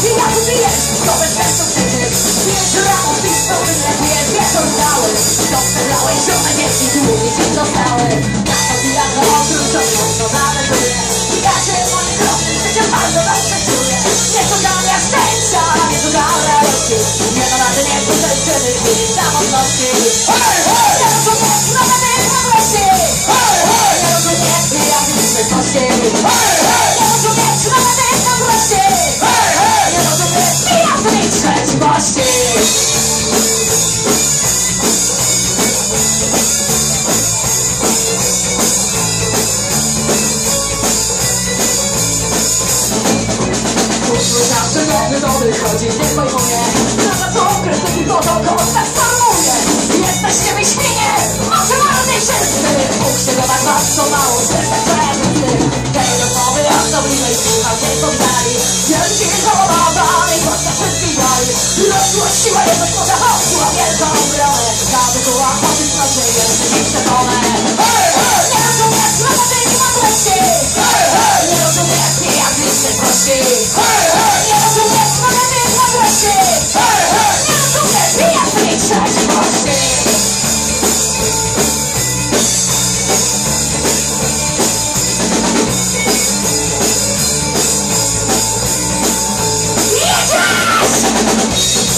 i jak ubijesz, to bez sensu krzyczysz. Wiesz rano, pistol, lepiej wieczór cały. To przegrałeś, żonę dzieci, długi ci zostały. Na to jak na odwrót, to mocno należuje. Ja się moim kroknym życiem bardzo dobrze czuję. Nieszukania szczęścia, nieszukania radości. Nie da rady, nie chcę żywy i samotności. Nie rozumiesz, nawet nie mądrości. Nie rozumiesz, jak zwykłości. Nie rozumiesz, nawet nie mądrości. Nie rozumiesz, jak trzeźwości. Przygodny to wychodzi, nie pojmuję. Za co krytyki to tak sformuję. Jesteście wyśmienie, może marni wszyscy. Bóg się do was bardzo mało, zresztą przemysły. Tej rozmowy osobliwej słuchał cię poznali. Wielki kołowany, gościa wszystkich dali. Rozgłoś siła jego słowa, chodziła wielką bronę. Każdy koła chodzić na żyje, życie dole. Nie rozumiesz, nawet nie mądrości. Nie rozumiesz, jak liczby prości. Nie rozumiesz, nawet nie mądrości. Nie rozumiesz, jak trzeźwości. Jedziesz!